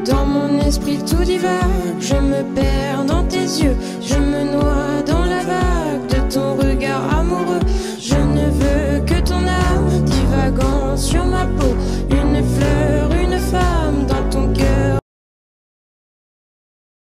Dans mon esprit tout divague, je me perds dans tes yeux.